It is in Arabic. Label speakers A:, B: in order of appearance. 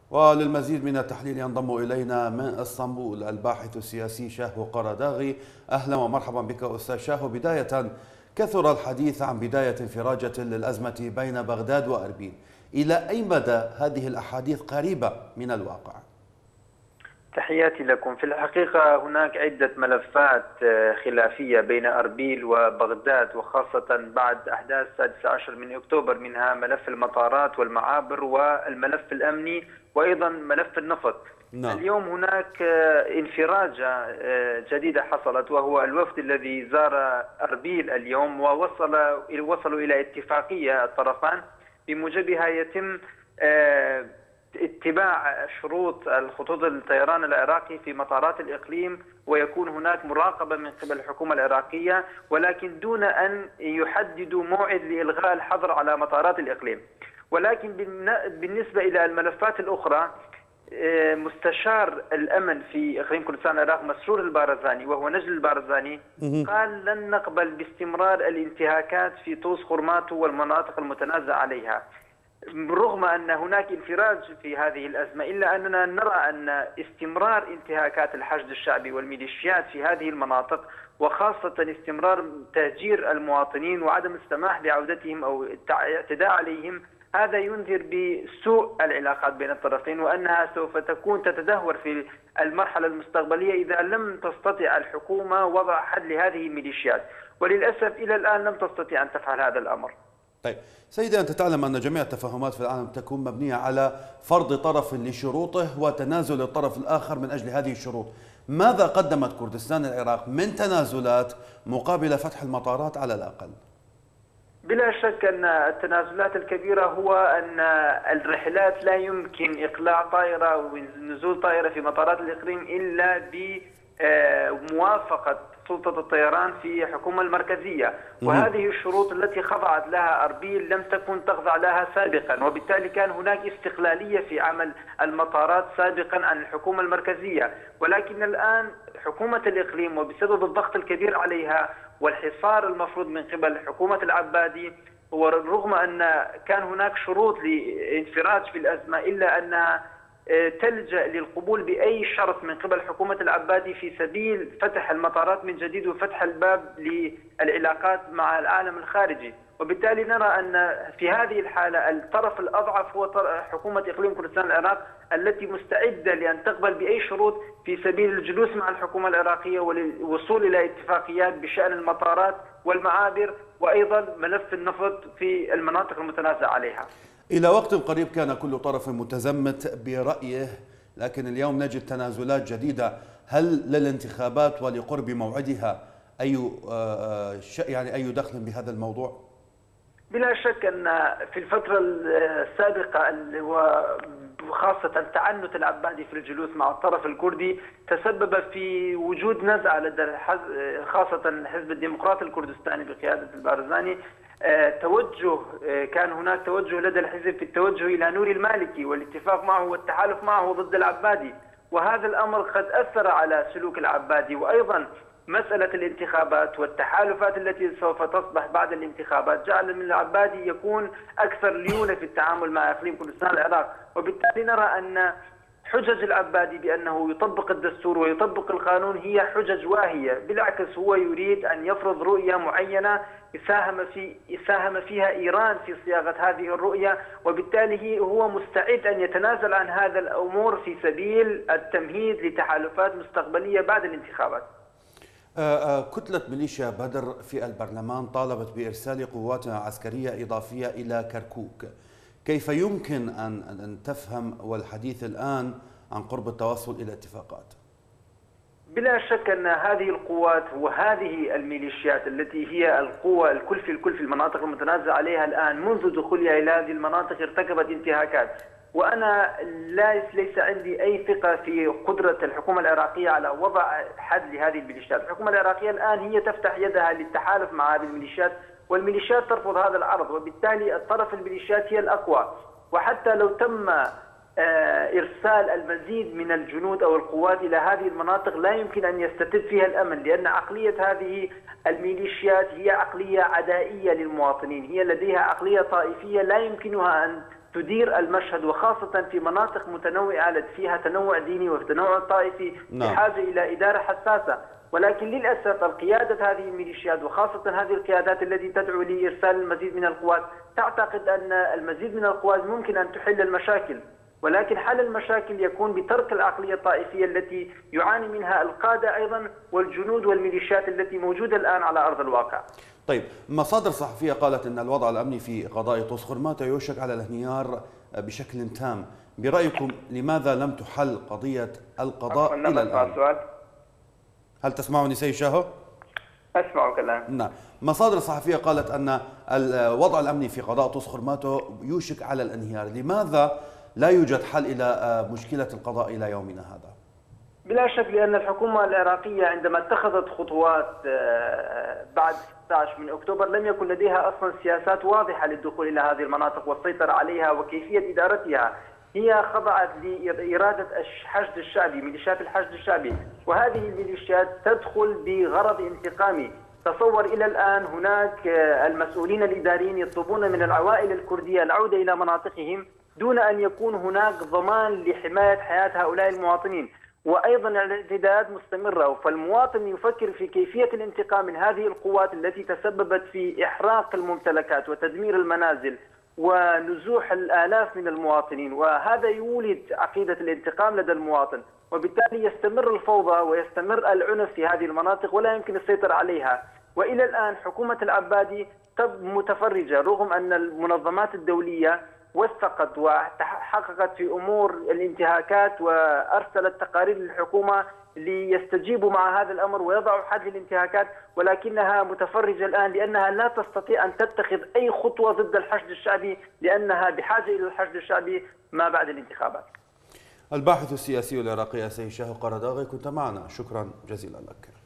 A: وللمزيد من التحليل ينضم إلينا من اسطنبول الباحث السياسي شاهو قرداغي. أهلا ومرحبا بك أستاذ شاهو. بداية، كثر الحديث عن بداية انفراجة للأزمة بين بغداد وأربيل، إلى أي مدى هذه الأحاديث قريبة من الواقع؟
B: تحياتي لكم. في الحقيقة هناك عدة ملفات خلافية بين أربيل وبغداد، وخاصة بعد أحداث 16 من أكتوبر، منها ملف المطارات والمعابر والملف الأمني وأيضا ملف النفط.
A: نعم.
B: اليوم هناك انفراجة جديدة حصلت، وهو الوفد الذي زار أربيل اليوم ووصلوا إلى اتفاقية الطرفان بموجبها يتم اتباع شروط الخطوط الطيران العراقي في مطارات الإقليم، ويكون هناك مراقبة من قبل الحكومة العراقية، ولكن دون أن يحددوا موعد لإلغاء الحظر على مطارات الإقليم. ولكن بالنسبة إلى الملفات الأخرى، مستشار الأمن في إقليم كردستان العراق مسرور البارزاني، وهو نجل البارزاني، قال لن نقبل باستمرار الانتهاكات في طوس خرماتو والمناطق المتنازع عليها. رغم أن هناك انفراج في هذه الأزمة، إلا أننا نرى أن استمرار انتهاكات الحشد الشعبي والميليشيات في هذه المناطق، وخاصة استمرار تهجير المواطنين وعدم السماح بعودتهم أو الاعتداء عليهم، هذا ينذر بسوء العلاقات بين الطرفين، وأنها سوف تكون تتدهور في المرحلة المستقبلية إذا لم تستطع الحكومة وضع حد لهذه الميليشيات، وللأسف إلى الآن لم تستطيع أن تفعل هذا الأمر.
A: طيب سيدي، أنت تعلم أن جميع التفاهمات في العالم تكون مبنية على فرض طرف لشروطه وتنازل الطرف الآخر من أجل هذه الشروط. ماذا قدمت كردستان العراق من تنازلات مقابل فتح المطارات على الأقل؟
B: بلا شك أن التنازلات الكبيرة هو أن الرحلات لا يمكن إقلاع طائرة ونزول طائرة في مطارات الإقليم إلا بموافقة سلطة الطيران في الحكومة المركزية، وهذه الشروط التي خضعت لها أربيل لم تكن تخضع لها سابقا، وبالتالي كان هناك استقلالية في عمل المطارات سابقا عن الحكومة المركزية. ولكن الآن حكومة الإقليم، وبسبب الضغط الكبير عليها والحصار المفروض من قبل حكومة العبادي، ورغم أن كان هناك شروط لانفراج في الأزمة، إلا أنها تلجأ للقبول بأي شرط من قبل حكومة العبادي في سبيل فتح المطارات من جديد وفتح الباب للعلاقات مع العالم الخارجي. وبالتالي نرى أن في هذه الحالة الطرف الأضعف هو حكومة إقليم كردستان العراق، التي مستعدة لأن تقبل بأي شروط في سبيل الجلوس مع الحكومة العراقية والوصول إلى اتفاقيات بشأن المطارات والمعابر وأيضا ملف النفط في المناطق المتنازع عليها.
A: إلى وقت قريب كان كل طرف متزمت برأيه، لكن اليوم نجد تنازلات جديدة. هل للانتخابات ولقرب موعدها أي دخل بهذا الموضوع؟
B: بلا شك أن في الفترة السابقة وخاصة تعنت العبادي في الجلوس مع الطرف الكردي تسبب في وجود نزعة لدى خاصة الحزب الديمقراطي الكردستاني بقيادة البارزاني. كان هناك توجه لدى الحزب في التوجه إلى نوري المالكي والاتفاق معه والتحالف معه ضد العبادي، وهذا الأمر قد أثر على سلوك العبادي. وأيضا مسألة الانتخابات والتحالفات التي سوف تصبح بعد الانتخابات جعل من العبادي يكون أكثر ليونة في التعامل مع إقليم كردستان العراق. وبالتالي نرى أن حجج العبادي بأنه يطبق الدستور ويطبق القانون هي حجج واهية، بالعكس هو يريد أن يفرض رؤية معينة يساهم فيها إيران في صياغة هذه الرؤية، وبالتالي هو مستعد أن يتنازل عن هذا الأمور في سبيل التمهيد لتحالفات مستقبلية بعد الانتخابات.
A: كتلة ميليشيا بدر في البرلمان طالبت بإرسال قوات عسكرية إضافية إلى كركوك. كيف يمكن أن تفهم والحديث الآن عن قرب التوصل إلى اتفاقات؟
B: بلا شك أن هذه القوات وهذه الميليشيات التي هي القوة الكل في المناطق المتنازع عليها الآن منذ دخولها إلى هذه المناطق ارتكبت انتهاكات، وأنا ليس عندي أي ثقة في قدرة الحكومة العراقية على وضع حد لهذه الميليشيات. الحكومة العراقية الآن هي تفتح يدها للتحالف مع هذه الميليشيات، والميليشيات ترفض هذا العرض، وبالتالي الطرف الميليشيات هي الأقوى. وحتى لو تم إرسال المزيد من الجنود أو القوات إلى هذه المناطق لا يمكن أن يستتب فيها الأمن، لأن عقلية هذه الميليشيات هي عقلية عدائية للمواطنين، هي لديها عقلية طائفية لا يمكنها أن تدير المشهد، وخاصة في مناطق متنوعة فيها تنوع ديني وتنوع طائفي، بحاجة إلى إدارة حساسة. ولكن للأسف القيادة هذه الميليشيات وخاصة هذه القيادات التي تدعو لإرسال المزيد من القوات تعتقد أن المزيد من القوات ممكن أن تحل المشاكل، ولكن حل المشاكل يكون بترك العقلية الطائفية التي يعاني منها القادة أيضا والجنود والميليشيات التي موجودة الآن على أرض الواقع.
A: طيب، مصادر صحفية قالت أن الوضع الأمني في قضاء طوس-خرماتو يوشك على الانهيار بشكل تام. برأيكم لماذا لم تحل قضية القضاء إلى الآن؟ هل تسمعني سيد شاهو؟
B: أسمعك الآن.
A: نعم. مصادر صحفية قالت أن الوضع الأمني في قضاء طوس-خرماتو يوشك على الانهيار. لماذا لا يوجد حل إلى مشكلة القضاء إلى يومنا هذا؟
B: بلا شك لأن الحكومة العراقية عندما اتخذت خطوات بعد 16 من أكتوبر لم يكن لديها أصلا سياسات واضحة للدخول إلى هذه المناطق والسيطرة عليها وكيفية إدارتها. هي خضعت لإرادة الحشد الشعبي، ميليشيات الحشد الشعبي، وهذه الميليشيات تدخل بغرض انتقامي. تصور إلى الآن هناك المسؤولين الإداريين يطلبون من العوائل الكردية العودة إلى مناطقهم دون أن يكون هناك ضمان لحماية حياة هؤلاء المواطنين، وأيضا الاعتداءات مستمرة. فالمواطن يفكر في كيفية الانتقام من هذه القوات التي تسببت في إحراق الممتلكات وتدمير المنازل ونزوح الآلاف من المواطنين، وهذا يولد عقيدة الانتقام لدى المواطن، وبالتالي يستمر الفوضى ويستمر العنف في هذه المناطق ولا يمكن السيطرة عليها. وإلى الآن حكومة العبادي متفرجة رغم أن المنظمات الدولية وثقت وحققت في أمور الانتهاكات وأرسلت تقارير للحكومة ليستجيبوا مع هذا الأمر ويضعوا حد للانتهاكات، ولكنها متفرجة الآن لأنها لا تستطيع أن تتخذ أي خطوة ضد الحشد الشعبي، لأنها بحاجة إلى الحشد الشعبي ما بعد الانتخابات.
A: الباحث السياسي العراقي سيد شاهو قرداغي كنت معنا، شكرا جزيلا لك.